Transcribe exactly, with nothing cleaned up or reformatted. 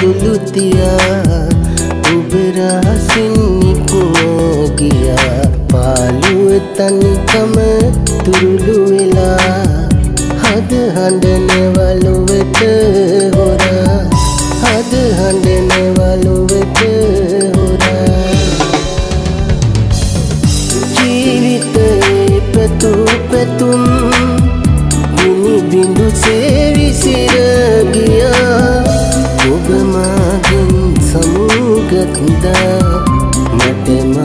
ඇතුළු තියා ඔබ රහසින් නික්ම ගියා. පාළුව තනිකම තුරුළු වෙලා හද හඬන වළුවට හොරා. හද හඬන වළුවට හොරා. ජීවිතේ පැතු පැතුම් ගිනි බිඳු සේවිසිර ගියා. ඔබ මාගෙන් සමුගත්දා මටම